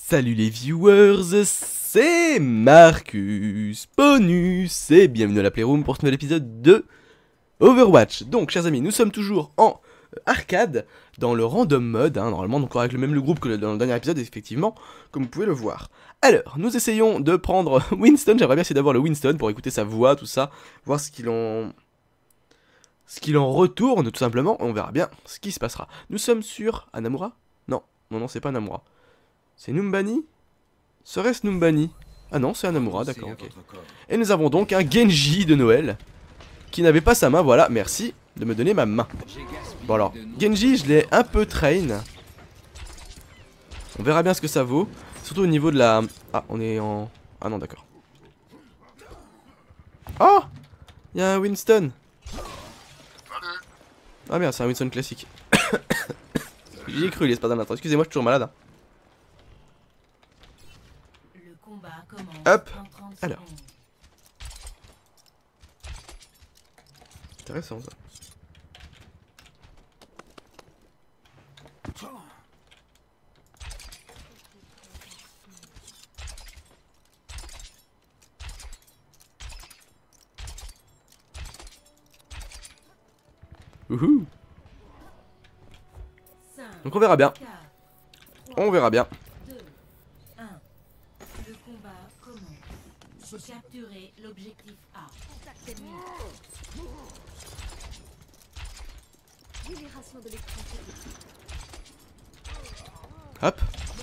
Salut les viewers, c'est Marcus Bonus et bienvenue à la Playroom pour ce nouvel épisode de Overwatch. Donc chers amis, nous sommes toujours en arcade dans le random mode, normalement donc avec le groupe que dans le dernier épisode effectivement, comme vous pouvez le voir. Alors, nous essayons de prendre Winston, j'aimerais bien essayer d'avoir le Winston pour écouter sa voix, tout ça, voir ce qu'il en retourne tout simplement, on verra bien ce qui se passera. Nous sommes sur Anamura? Non, c'est pas Anamura. C'est Numbani? Serait-ce Numbani? Ah non, c'est Anamura, d'accord, ok. Et nous avons donc un Genji de Noël qui n'avait pas sa main, voilà, merci de me donner ma main. Bon alors, Genji, je l'ai un peu train. On verra bien ce que ça vaut. Surtout au niveau de la... Ah, on est en... Ah non, d'accord. Oh! Il y a un Winston. Ah merde, c'est un Winston classique. J'y ai cru, l'espace d'un instant. Excusez-moi, je suis toujours malade. Hop. Alors. Intéressant ça. Wouhou. Donc on verra bien. On verra bien. Le combat commence. Capturer l'objectif A. Génération de l'électricité. Hop.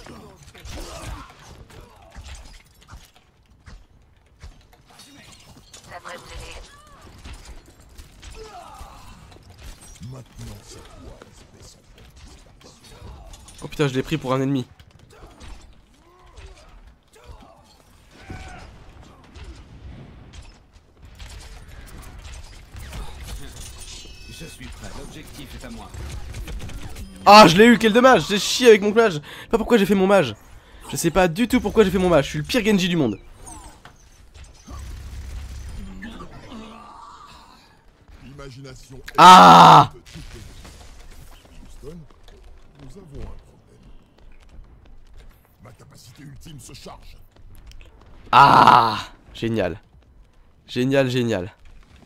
Oh putain, je l'ai pris pour un ennemi. Je suis prêt, l'objectif est à moi. Ah, je l'ai eu, quel dommage. J'ai chié avec mon mage. Pas pourquoi j'ai fait mon mage. Je sais pas du tout pourquoi j'ai fait mon mage. Je suis le pire Genji du monde. Ah! Houston, nous avons un problème. Ma capacité ultime se charge. Ah! Génial. Génial, génial.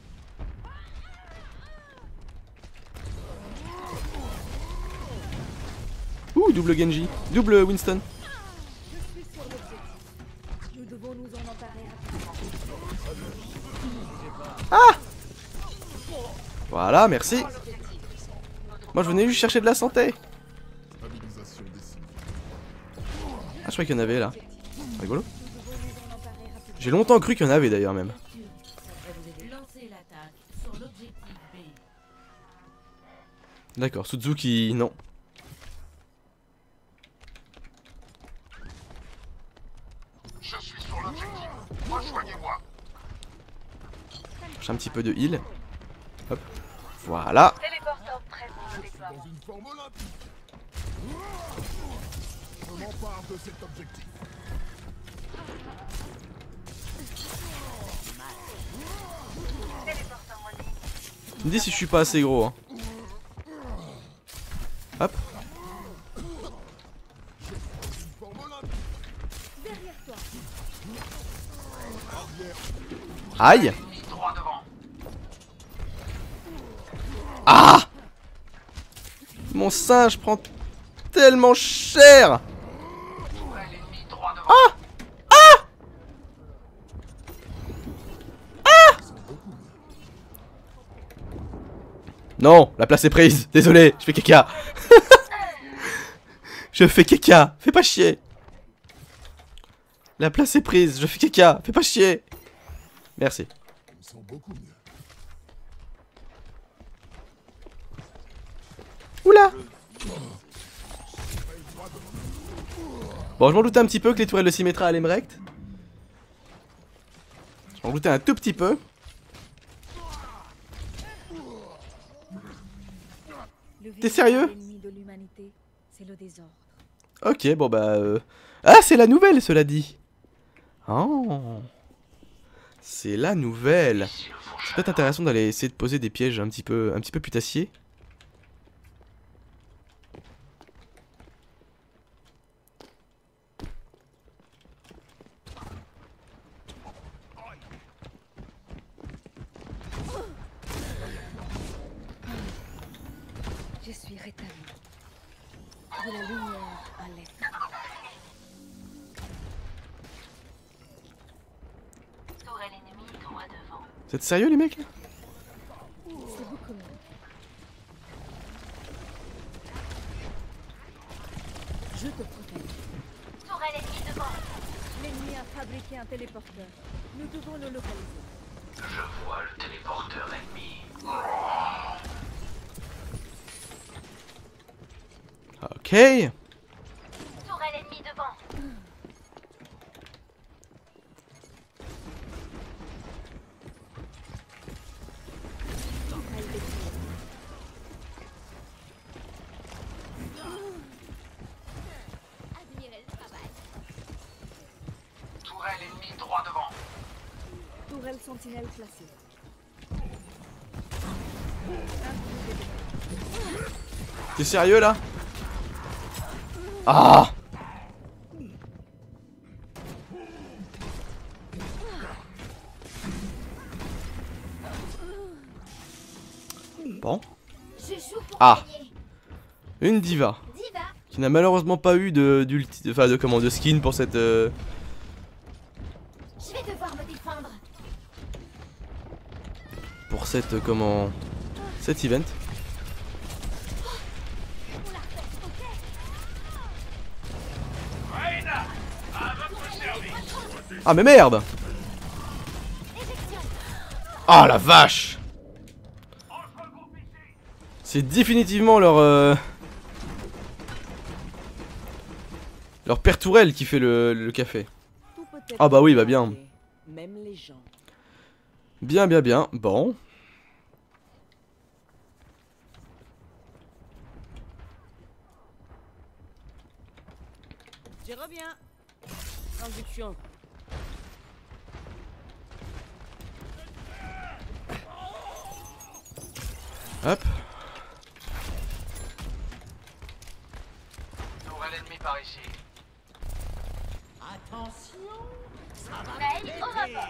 Ouh, double Genji. Double Winston. Je suis sur l'objectif. Nous devons nous en emparer rapidement. Ah! Voilà, merci. Moi, je venais juste chercher de la santé. Stabilisation des cibles. Ah, je croyais qu'il y en avait là. Rigolo. Nous devons nous en emparer rapidement. J'ai longtemps cru qu'il y en avait d'ailleurs même. Lancez l'attaque sur l'objectif B. D'accord, Suzuki, non. Je suis sur l'objectif. Rejoignez-moi. Cherche un petit peu de heal. Hop. Voilà. Dans une forme olympique. Je m'empare de cet objectif. Tu me dis si je suis pas assez gros. Hein. Hop. Une forme olympique. Derrière toi. Aïe. Ah! Mon singe prend tellement cher. Ah! Ah! Ah! Non, la place est prise. Désolé, je fais caca. Je fais caca. Fais pas chier. La place est prise. Je fais caca. Fais pas chier. Merci. Je me sens beaucoup mieux. Oula! Bon, je m'en doutais un petit peu que les tourelles de Symmetra allaient me rect. Je m'en doutais un tout petit peu. Le T'es sérieux? L'ennemi de l'humanité, c'est le désordre. Ok, bon bah... Ah, c'est la nouvelle, cela dit. Oh. C'est la nouvelle. C'est peut-être intéressant d'aller essayer de poser des pièges un petit peu putassiers. de la lumière à l'être. Tourelle ennemie droit devant. Vous êtes sérieux les mecs là? C'est beaucoup mieux. Je te protège. Tourelle ennemie devant. L'ennemi a fabriqué un téléporteur. Nous devons le localiser. Je vois le téléporteur ennemi. Ok. Tourelle ennemie devant. Admirez le travail. Tourelle ennemi droit devant. Tourelle sentinelle placée. T'es sérieux là? Ah! Bon. Je joue pour Ah. gagner. Une diva. Diva. Qui n'a malheureusement pas eu de skin pour cette... Je vais devoir me défendre. Pour cette... cet event. Ah mais merde! Ah la vache! C'est définitivement leur père Tourelle qui fait le café. Tout peut être Ah bah oui, bah bien. inventé, même les gens. Bien, bien, bien. Bon. Je reviens. Induction. Hop. Tourelle ennemi par ici. Mail au rapport.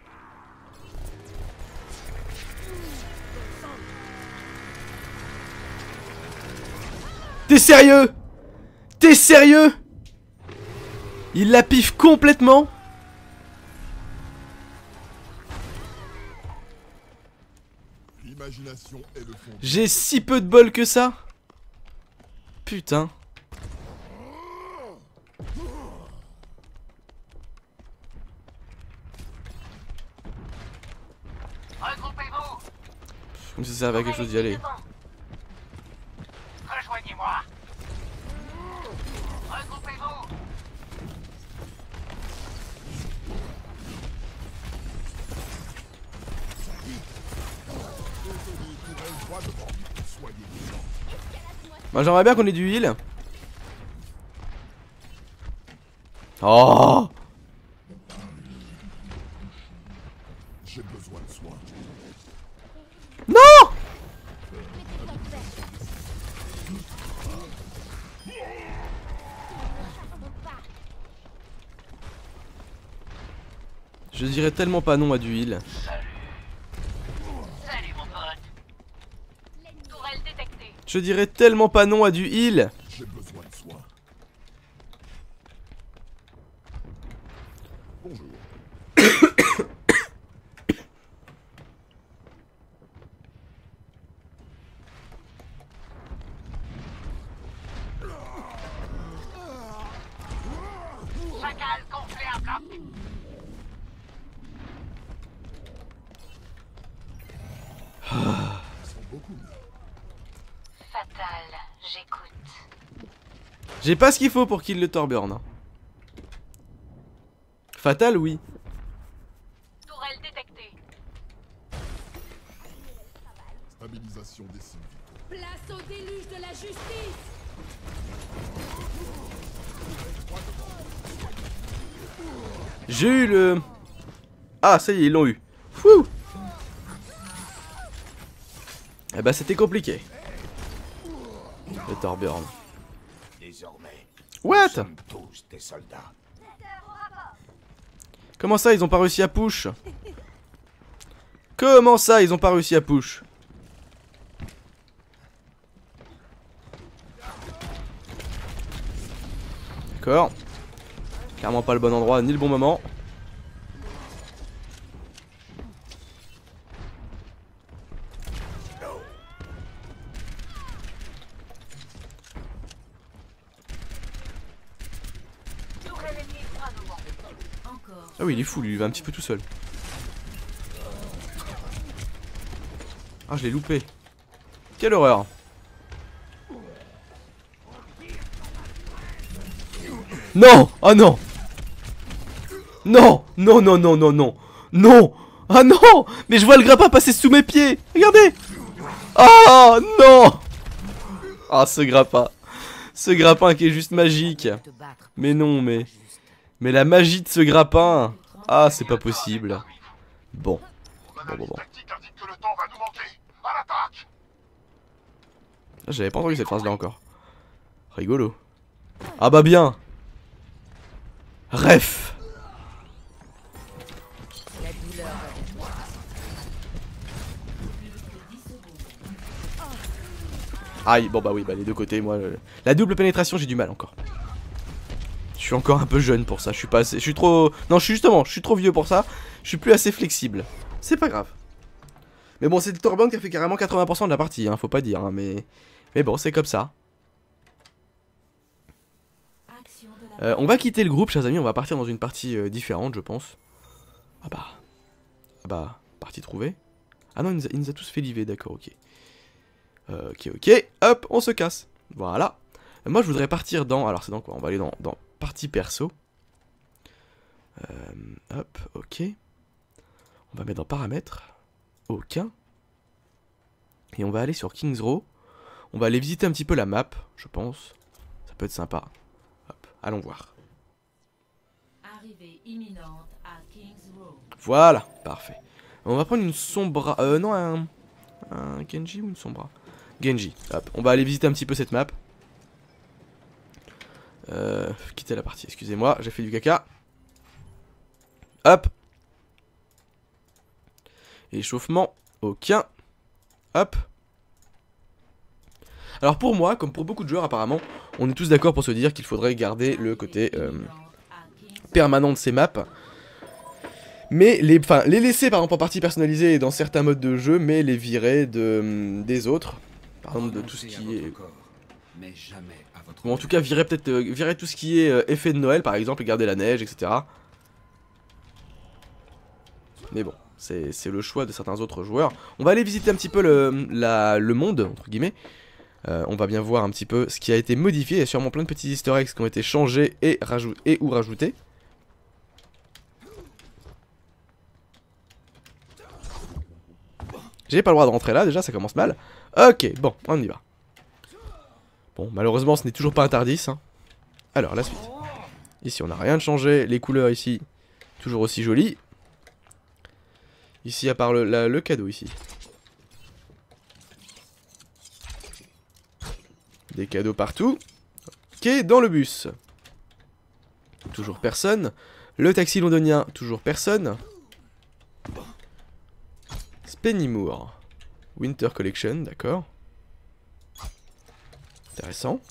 T'es sérieux? T'es sérieux? Il la piffe complètement? L'imagination est le fond. J'ai si peu de bol que ça? Putain. Regroupez-vous. Comme si ça servait à quelque chose d'y aller. Rejoignez-moi. Regroupez-vous. Tourelle droit devant. Soyez vigilants. Bah, j'aimerais bien qu'on ait du heal. Oh! J'ai besoin de soin. Non! Je dirais tellement pas non à du heal. Salut mon pote. Tourelle détectée. Je dirais tellement pas non à du heal. J'ai besoin de soin. Bonjour. Chacal gonflé à bloc. Ils sont beaucoup mieux. Fatal, j'écoute. J'ai pas ce qu'il faut pour kill le Thorburn. Hein. Fatal, oui. Tourelle détectée. Stabilisation des cibles. Place au déluge de la justice. J'ai eu le... Ah, ça y est, ils l'ont eu. Fouh. Eh bah, c'était compliqué. Le Thorburn. Désormais, What? nous sommes tous des soldats. Comment ça, ils ont pas réussi à push? Comment ça, ils ont pas réussi à push? D'accord. Clairement pas le bon endroit ni le bon moment. Encore. Ah oui, il est fou, lui, il va un petit peu tout seul. Ah, je l'ai loupé. Quelle horreur. Non! Ah non! Non! Non, non, non, non, non! Non! Ah non! Mais je vois le grappin passer sous mes pieds! Regardez! Ah non! Ah, ce grappin! Ce grappin qui est juste magique! Mais non, mais... Mais la magie de ce grappin! Ah, c'est pas possible. Bon. Bon. Ah, j'avais pas entendu cette phrase là encore. Rigolo. Ah bah bien! Ref! Aïe, bon bah oui, bah les deux côtés, moi... La double pénétration, j'ai du mal encore. Je suis encore un peu jeune pour ça, je suis pas assez... Je suis trop... Non, je suis trop vieux pour ça. Je suis plus assez flexible. C'est pas grave. Mais bon, c'est le Torbjörn qui a fait carrément 80% de la partie, hein, faut pas dire, hein, mais... Mais bon, c'est comme ça. On va quitter le groupe, chers amis, on va partir dans une partie différente, je pense. Ah bah, partie trouvée. Ah non, il nous a tous fait liver, d'accord, ok. Ok, hop, on se casse. Voilà. Moi, je voudrais partir dans... Alors, c'est dans quoi? On va aller dans partie perso. Hop, ok. On va mettre dans paramètres. Aucun. Et on va aller sur Kings Row. On va aller visiter un petit peu la map, je pense. Ça peut être sympa. Hop, allons voir. Arrivée imminente à Kings Row. Voilà, parfait. On va prendre une Sombra... non, un Genji ou une Sombra? Genji, hop. On va aller visiter un petit peu cette map. Quitter la partie, excusez-moi, j'ai fait du caca. Hop. Échauffement, aucun. Hop. Alors pour moi, comme pour beaucoup de joueurs apparemment, on est tous d'accord pour se dire qu'il faudrait garder le côté permanent de ces maps. Mais les laisser par exemple en partie personnalisée dans certains modes de jeu, mais les virer des autres. Par exemple de tout ce qui est... Ou en tout cas virer peut-être virer tout ce qui est effet de Noël par exemple et garder la neige, etc. Mais bon, c'est le choix de certains autres joueurs. On va aller visiter un petit peu le monde, entre guillemets. On va bien voir un petit peu ce qui a été modifié. Il y a sûrement plein de petits easter eggs qui ont été changés et ou rajoutés. J'ai pas le droit de rentrer là, déjà ça commence mal. Ok, bon, on y va. Bon, malheureusement ce n'est toujours pas un Tardis, hein. Alors, la suite. Ici on n'a rien de changé, les couleurs ici, toujours aussi jolies. Ici à part le cadeau ici. Des cadeaux partout. Ok, dans le bus. Toujours personne. Le taxi londonien, toujours personne. Spennymoor. Winter Collection, d'accord. Intéressant.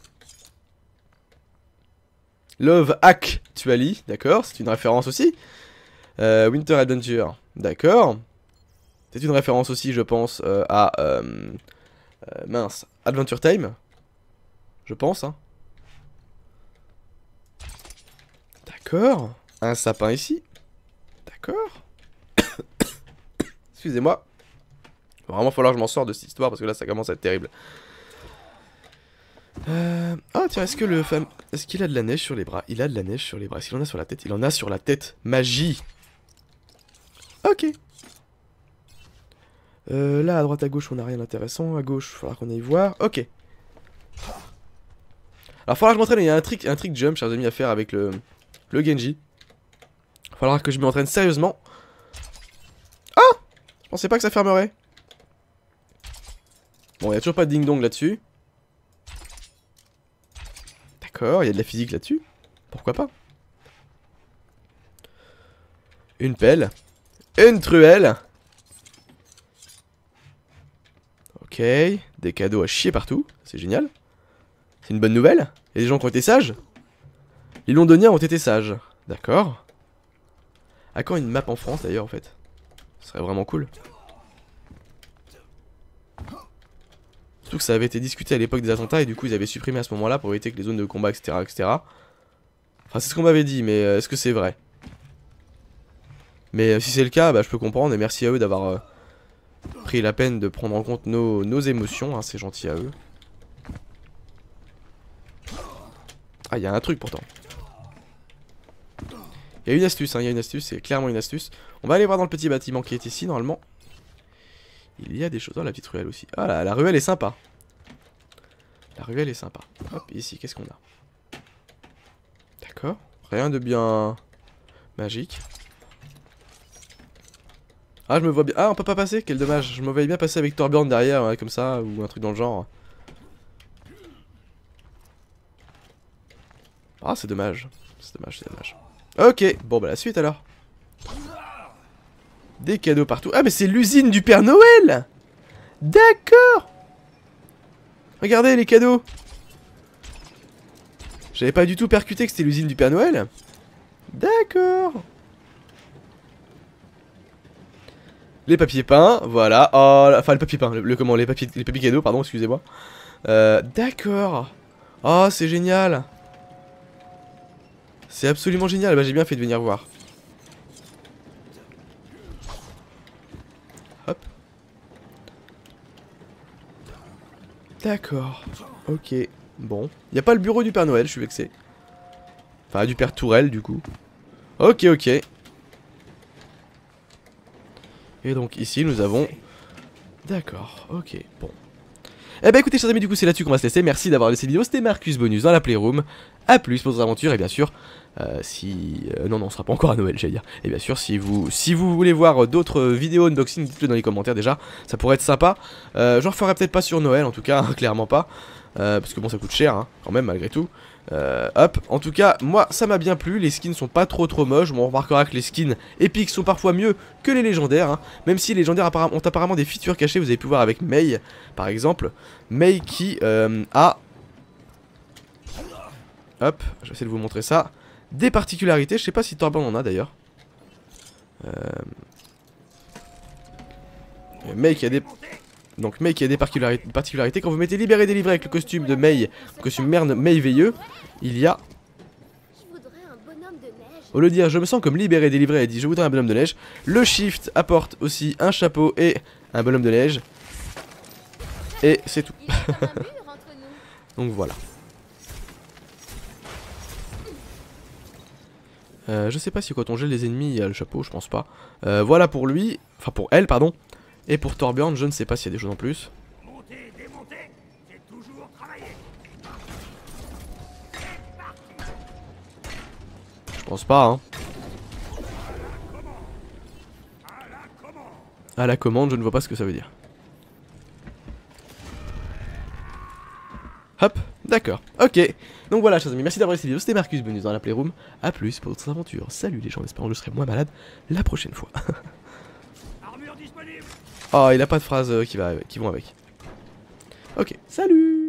Love Actually, d'accord, c'est une référence aussi. Winter Adventure, d'accord. C'est une référence aussi, je pense, à... mince, Adventure Time. Je pense, hein. D'accord. Un sapin ici. D'accord. Excusez-moi. Il va vraiment falloir que je m'en sorte de cette histoire parce que là ça commence à être terrible. Ah tiens, est-ce qu'il a de la neige sur les bras? Il a de la neige sur les bras. Est-ce qu'il en a sur la tête? Il en a sur la tête. Magie. Ok. Là à droite à gauche on n'a rien d'intéressant. À gauche il faudra qu'on aille voir. Ok. Alors faudra que je m'entraîne. Il y a un trick jump chers amis à faire avec le Genji. Il faudra que je m'entraîne sérieusement. Ah! Je pensais pas que ça fermerait. Bon, il n'y a toujours pas de ding-dong là-dessus. D'accord, il y a de la physique là-dessus. Pourquoi pas? Une pelle. Une truelle. Ok, des cadeaux à chier partout. C'est génial. C'est une bonne nouvelle. Il y a des gens qui ont été sages. Les Londoniens ont été sages. D'accord. À quand une map en France d'ailleurs en fait? Ce serait vraiment cool. Surtout que ça avait été discuté à l'époque des attentats et du coup ils avaient supprimé à ce moment là pour éviter que les zones de combat etc. Enfin c'est ce qu'on m'avait dit mais est-ce que c'est vrai? Mais si c'est le cas bah je peux comprendre et merci à eux d'avoir pris la peine de prendre en compte nos émotions, hein, c'est gentil à eux. Ah il y a un truc pourtant. Il y a une astuce, hein, il y a une astuce, c'est clairement une astuce. On va aller voir dans le petit bâtiment qui est ici normalement. Il y a des choses. Oh la petite ruelle aussi. Ah la ruelle est sympa. La ruelle est sympa. Hop, ici, qu'est-ce qu'on a? D'accord. Rien de bien magique. Ah je me vois bien. Ah on peut pas passer, quel dommage. Je me voyais bien passer avec Torbjorn derrière, ouais, comme ça, ou un truc dans le genre. Ah c'est dommage. C'est dommage, c'est dommage. Ok, bon bah la suite alors. Des cadeaux partout. Ah mais c'est l'usine du Père Noël. D'accord. Regardez les cadeaux. J'avais pas du tout percuté que c'était l'usine du Père Noël. D'accord. Les papiers peints, voilà. Oh, enfin le papier peint, comment, les papiers cadeaux, pardon, excusez-moi. D'accord. Oh c'est génial. C'est absolument génial, bah j'ai bien fait de venir voir. Hop. D'accord. Ok. Bon. Il n'y a pas le bureau du Père Noël, je suis vexé. Enfin, du Père Tourelle, du coup. Ok, ok. Et donc ici, nous avons... D'accord, ok, bon. Eh ben écoutez chers amis, du coup c'est là-dessus qu'on va se laisser. Merci d'avoir laissé cette vidéo, c'était Marcus Bonus dans la Playroom. A plus pour vos aventures et bien sûr non on sera pas encore à Noël j'allais dire. Et bien sûr si vous voulez voir d'autres vidéos unboxing, dites-le dans les commentaires déjà. Ça pourrait être sympa. J'en referai peut-être pas sur Noël en tout cas, clairement pas. Parce que bon ça coûte cher hein, quand même malgré tout. Hop, en tout cas moi ça m'a bien plu, les skins sont pas trop moches. Bon, on remarquera que les skins épiques sont parfois mieux que les légendaires hein. Même si les légendaires ont apparemment des features cachées. Vous avez pu voir avec Mei par exemple. Mei qui a... Hop, je vais essayer de vous montrer ça. Des particularités, je sais pas si Torbjorn en a d'ailleurs. Mei qui a des... Donc Mei qui a des particularités. Quand vous mettez libéré et délivré avec le costume de Mei, le costume merde Mei veilleux, il y a... Au lieu de dire je me sens comme libéré et délivré, elle dit je voudrais un bonhomme de neige. Le shift apporte aussi un chapeau et un bonhomme de neige. Et c'est tout. Donc voilà. Je sais pas si quand on gèle les ennemis il y a le chapeau, je pense pas. Voilà pour lui, enfin pour elle pardon. Et pour Torbjorn, je ne sais pas s'il y a des choses en plus. Je pense pas hein. À la commande, je ne vois pas ce que ça veut dire. Hop, d'accord, ok. Donc voilà chers amis, merci d'avoir regardé cette vidéo, c'était Marcus Bonus dans la Playroom. A plus pour d'autres aventures. Salut les gens, espérant que je serai moins malade la prochaine fois. Oh, il a pas de phrases qui vont avec. Ok, salut.